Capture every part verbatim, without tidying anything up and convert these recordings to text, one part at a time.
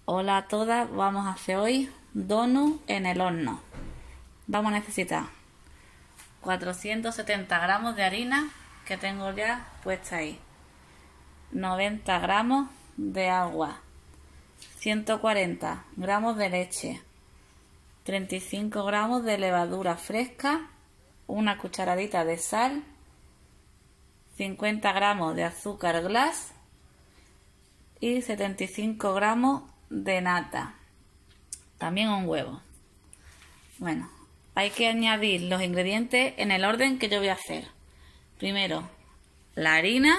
Hola a todas, vamos a hacer hoy donut en el horno. Vamos a necesitar cuatrocientos setenta gramos de harina que tengo ya puesta ahí, noventa gramos de agua, ciento cuarenta gramos de leche, treinta y cinco gramos de levadura fresca, una cucharadita de sal, cincuenta gramos de azúcar glass y setenta y cinco gramos de nata, también un huevo. Bueno, hay que añadir los ingredientes en el orden que yo voy a hacer. Primero la harina,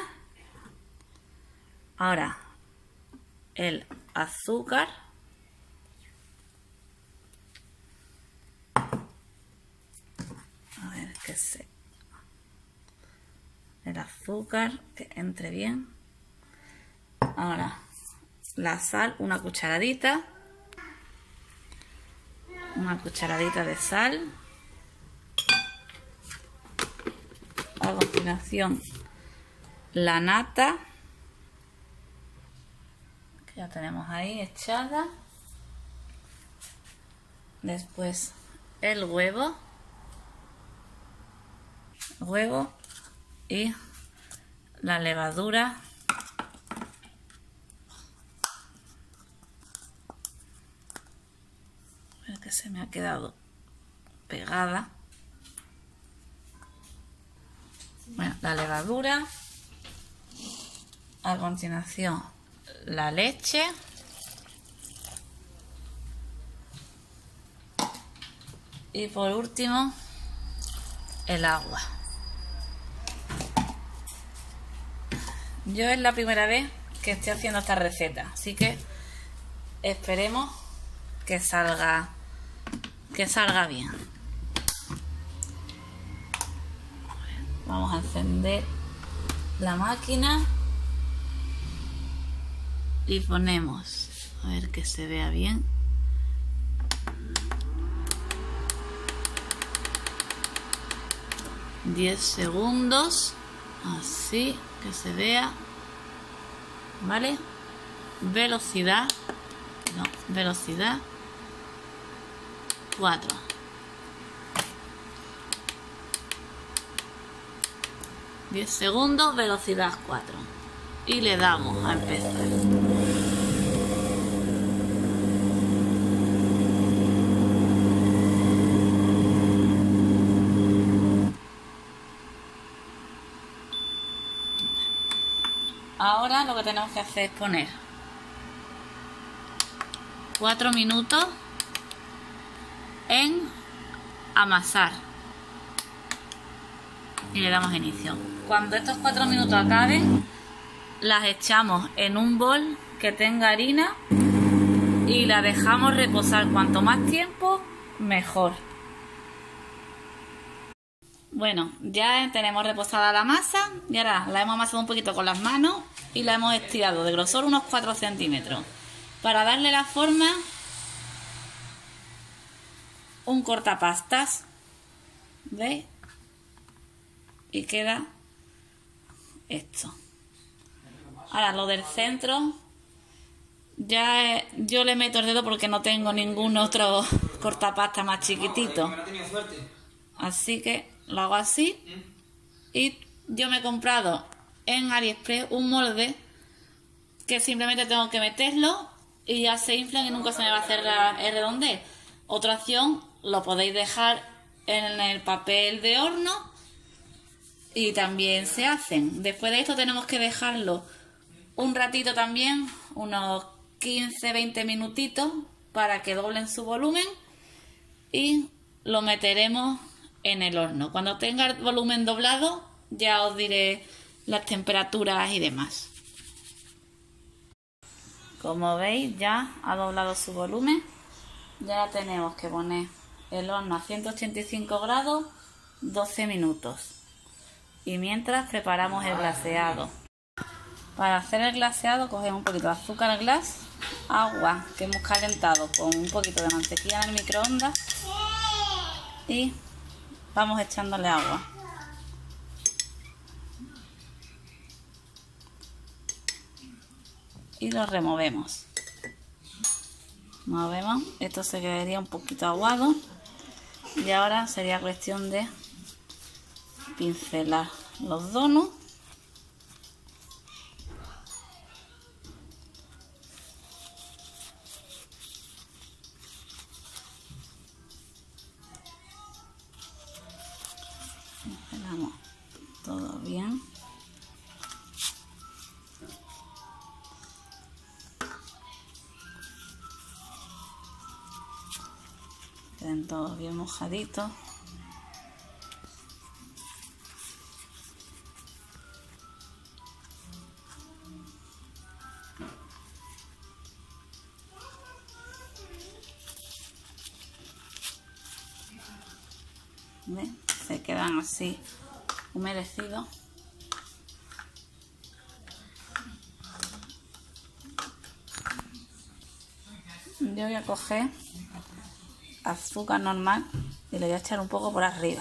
ahora el azúcar, a ver que se el azúcar que entre bien, ahora la sal, una cucharadita, una cucharadita de sal, a continuación la nata, que ya tenemos ahí echada, después el huevo, huevo y la levadura, que se me ha quedado pegada. Bueno, la levadura, a continuación la leche y por último el agua. Yo es la primera vez que estoy haciendo esta receta, así que esperemos que salga que salga bien. Vamos a encender la máquina y ponemos, a ver que se vea bien, diez segundos, así que se vea, ¿vale? Velocidad, no, velocidad cuatro. diez segundos, velocidad cuatro. Y le damos a empezar. Ahora lo que tenemos que hacer es poner cuatro minutos en amasar y le damos inicio. Cuando estos cuatro minutos acaben, las echamos en un bol que tenga harina y la dejamos reposar. Cuanto más tiempo, mejor. Bueno, ya tenemos reposada la masa y ahora la hemos amasado un poquito con las manos y la hemos estirado de grosor unos cuatro centímetros para darle la forma. Un cortapastas, ¿veis? Y queda esto. Ahora lo del centro, ya yo le meto el dedo porque no tengo ningún otro cortapasta más chiquitito, así que lo hago así. Y yo me he comprado en AliExpress un molde que simplemente tengo que meterlo y ya se inflan y nunca se me va a hacer el redondez. Otra opción, lo podéis dejar en el papel de horno y también se hacen. Después de esto tenemos que dejarlo un ratito también, unos quince a veinte minutitos, para que doblen su volumen y lo meteremos en el horno. Cuando tenga el volumen doblado ya os diré las temperaturas y demás. Como veis, ya ha doblado su volumen. Ya tenemos que poner el horno a ciento ochenta y cinco grados doce minutos. Y mientras preparamos el glaseado. Para hacer el glaseado cogemos un poquito de azúcar glass, agua que hemos calentado con un poquito de mantequilla en el microondas y vamos echándole agua. Y lo removemos. Como vemos, esto se quedaría un poquito aguado. Y ahora sería cuestión de pincelar los donuts. Pincelamos todo bien. Queden todos bien mojaditos. ¿Ves? Se quedan así humedecidos. Yo voy a coger azúcar normal y le voy a echar un poco por arriba.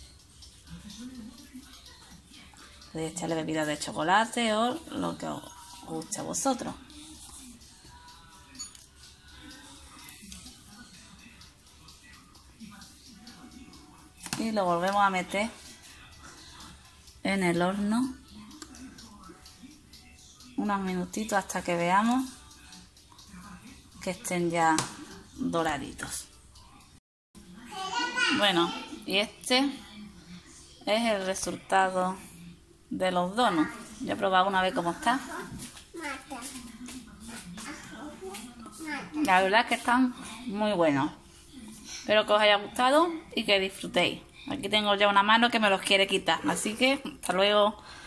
Podéis echarle bebidas de chocolate o lo que os guste a vosotros. Y lo volvemos a meter en el horno unos minutitos hasta que veamos que estén ya doraditos. Bueno, y este es el resultado de los donuts. Yo he probado una vez cómo está. La verdad es que están muy buenos. Espero que os haya gustado y que disfrutéis. Aquí tengo ya una mano que me los quiere quitar, así que hasta luego.